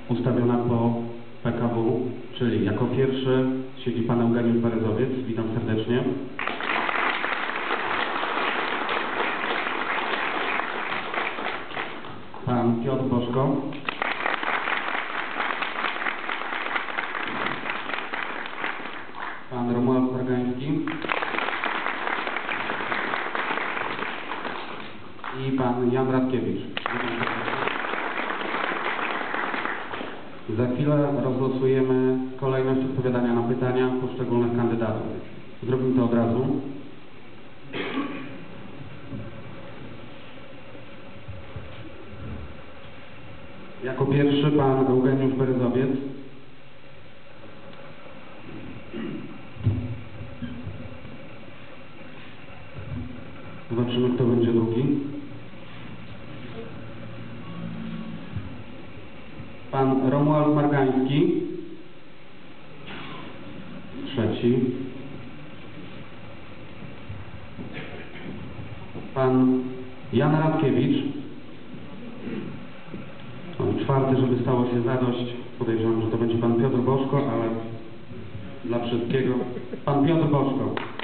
ustawiona po PKW, czyli jako pierwszy siedzi pan Eugeniusz Berezowiec. Witam serdecznie. Pan Piotr Bożko. Pan Romuald Margański. I pan Jan Radkiewicz. Za chwilę rozlosujemy kolejność odpowiadania na pytania poszczególnych kandydatów. Zrobimy to od razu. Jako pierwszy pan Eugeniusz Berezowiec. Zobaczymy, kto będzie drugi. Pan Romuald Margański. Trzeci. Pan Jan Radkiewicz. Czwarty, żeby stało się zadość. Podejrzewam, że to będzie pan Piotr Bożko, ale dla wszystkiego pan Piotr Bożko.